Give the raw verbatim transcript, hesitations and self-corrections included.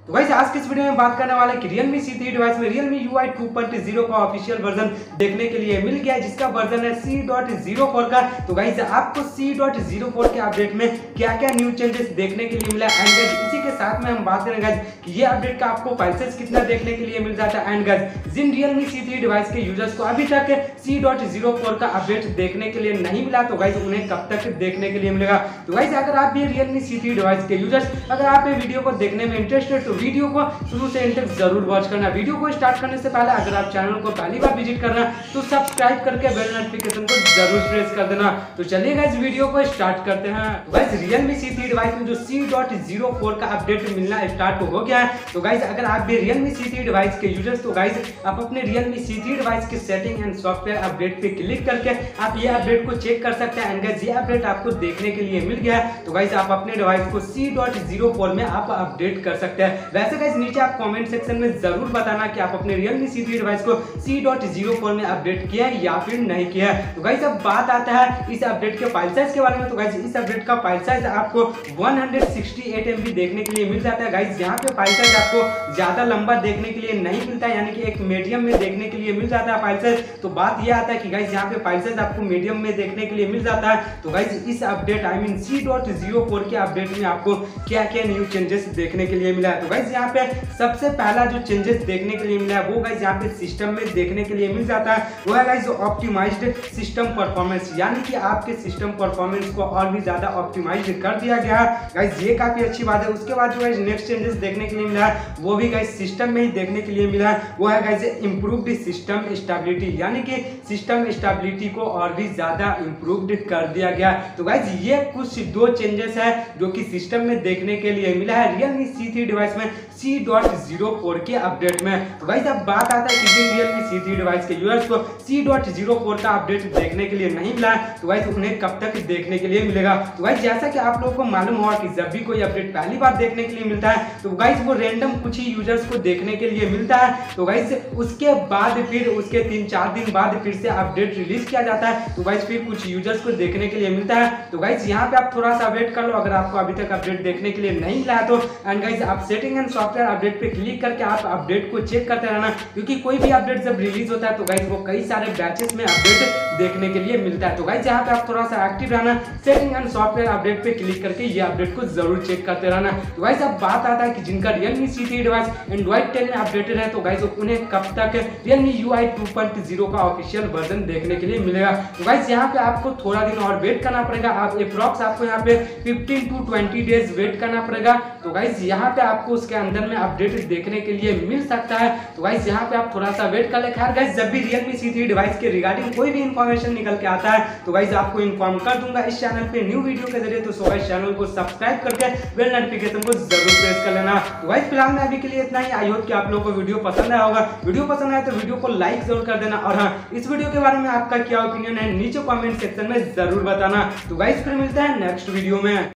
तो गाइस आज के इस वीडियो में बात करने वाले कि Realme सी थ्री डिवाइस में Realme U I two point zero का ऑफिशियल वर्जन देखने के लिए मिल गया है, जिसका वर्जन है सी पॉइंट ज़ीरो फोर का। तो गाइस आपको सी पॉइंट ज़ीरो फोर के अपडेट में क्या क्या न्यू चेंजेस देखने के लिए मिला एंड गाइस इसी के साथ में हम बात करेंगे गाइस कि ये अपडेट का आपको प्राइसेस कितना देखने के लिए मिल जाता है एंड गाइस जिन Realme सी थ्री डिवाइस के यूजर्स को अभी तक सी पॉइंट ज़ीरो फोर का अपडेट देखने के लिए नहीं मिला तो गाइस उन्हें कब तक देखने के लिए मिलेगा। तो गाइस अगर आप भी Realme सी थ्री डिवाइस के यूजर्स अगर आप ये वीडियो को देखने में इंटरेस्टेड तो वीडियो को शुरू से एंड तक जरूर वॉच करना। वीडियो को स्टार्ट करने से पहले अगर आप चैनल को पहली बार विजिट करना तो सब्सक्राइब करके बेल नोटिफिकेशन को जरूर प्रेस कर देना। तो चलिए गाइस वीडियो को स्टार्ट करते हैं। Guys Realme C three device में जो सी पॉइंट ज़ीरो फोर का अपडेट मिलना स्टार्ट हो गया है। तो गाइस अगर आप भी Realme सी थ्री डिवाइस के यूजर्स तो गाइस आप अपने Realme सी थ्री डिवाइस के सेटिंग एंड सॉफ्टवेयर अपडेट पे क्लिक करके आप ये अपडेट को चेक कर सकते हैं एंड गाइस ये अपडेट आपको देखने के लिए मिल गया है। तो गाइस आप अपने डिवाइस को सी पॉइंट ज़ीरो फोर में आप अपडेट कर सकते हैं। वैसे गाइस नीचे आप कमेंट सेक्शन में जरूर बताना कि आप अपने Realme सी थ्री डिवाइस को सी पॉइंट ज़ीरो फोर में अपडेट किया है या फिर नहीं किया है। तो गाइस अब बात आता है इस अपडेट के फाइल साइज के बारे में। तो गाइस इस अपडेट का फाइल साइज आपको वन सिक्सटी एट एम बी देखने के लिए मिल जाता है। गाइस यहाँ पे फाइल साइज आपको ज्यादा लंबा देखने के लिए नहीं मिलता है, यानी कि एक मीडियम में देखने के लिए मिल जाता है फाइल साइज। तो बात यह आता है कि गाइस यहाँ पे फाइल साइज आपको मीडियम में देखने के लिए मिल जाता है। तो गाइस इस update I mean C point zero four के अपडेट में आपको क्या क्या न्यू चेंजेस देखने के लिए मिला है। तो गाइस यहाँ पे सबसे पहला जो चेंजेस देखने के लिए मिला है वो गाइस यहाँ पे सिस्टम में देखने के लिए मिल जाता है, वो है गाइस ऑप्टिमाइज्ड सिस्टम परफॉर्मेंस, यानी कि आपके सिस्टम परफॉर्मेंस को और भी ज्यादा ऑप्टिमाइज्ड कर दिया गया है। गाइस ये काफी अच्छी बात है। उसके बाद जो गाइस नेक्स्ट चेंजेस देखने के लिए मिला है वो भी गाइस सिस्टम में ही देखने के लिए मिला है, वो है गाइस इंप्रूव्ड सिस्टम स्टेबिलिटी, यानी कि सिस्टम स्टेबिलिटी को और भी ज्यादा इंप्रूव्ड कर दिया गया। तो गाइस ये कुछ दो चेंजेस है जो कि सिस्टम में देखने के लिए मिला है Realme सी थ्री डिवाइस में सी पॉइंट ज़ीरो फोर के अपडेट में। तो गाइस अब बात आता है कि जिन Realme सी थ्री डिवाइस के यूजर्स को सी पॉइंट ज़ीरो फोर का अपडेट देखने के लिए नहीं मिला है तो गाइस उन्हें कब तक देखने के लिए मिलेगा। तो गाइस जैसा कि आप लोगों को मालूम होगा कि जब भी कोई अपडेट पहली बार देखने के लिए मिलता है तो गाइस वो रैंडम कुछ ही यूजर्स को देखने के लिए मिलता है। तो गाइस उसके बाद फिर उसके तीन चार दिन बाद फिर से अपडेट रिलीज किया जाता है तो गाइस फिर कुछ यूजर्स को देखने के लिए मिलता है। तो गाइस यहाँ पे आप थोड़ा सा वेट कर लो अगर आपको अभी तक अपडेट देखने के लिए नहीं मिला है तो एंड गाइस आप सेटिंग एंड सॉफ्टवेयर अपडेट पे क्लिक करके आप अपडेट को चेक करते रहना, क्योंकि कोई भी अपडेट जब रिलीज होता है तो गाइस वो कई सारे बैचेस में अपडेट देखने के लिए मिलता है। तो गाइस यहाँ पे आप थोड़ा सा एक्टिव रहना, सेटिंग एंड सॉफ्टवेयर अपडेट पे क्लिक करके ये अपडेट को जरूर चेक करते रहना। तो गाइस अब बात आता है कि जिनका Realme C three device Android ten में अपडेटेड है तो गाइस उन्हें कब तक Realme U I two point zero का ऑफिशियल वर्जन देखने के लिए मिलेगा। तो गाइस यहाँ पे आपको थोड़ा दिन और वेट करना पड़ेगा। आप अप्रॉक्स आपको यहाँ पे fifteen to twenty days wait करना पड़ेगा। तो गाइस यहाँ पे आपको उसके अंदर में अपडेट देखने के लिए मिल सकता है। तो गाइस यहाँ पे आप थोड़ा सा वेट कर ले। खैर गाइस जब भी Realme सी थ्री डिवाइस के रिगार्डिंग कोई भी इंफॉर्मेशन निकल के आता है तो गाइस आपको इन्फॉर्म कर दूंगा इस चैनल पे न्यू वीडियो के जरिए। तो सो गाइस चैनल को सब्सक्राइब करके बेल नोटिफिकेशन को जरूर प्रेस कर लेना। तो गाइस फिलहाल मैं अभी के लिए इतना ही। आई होप कि आप लोगों को वीडियो पसंद आया होगा। वीडियो पसंद आया तो वीडियो को लाइक जरूर कर देना और हाँ इस वीडियो के बारे में आपका क्या ओपिनियन है नीचे कमेंट सेक्शन में जरूर बताना। तो गाइस फिर मिलते हैं नेक्स्ट वीडियो में।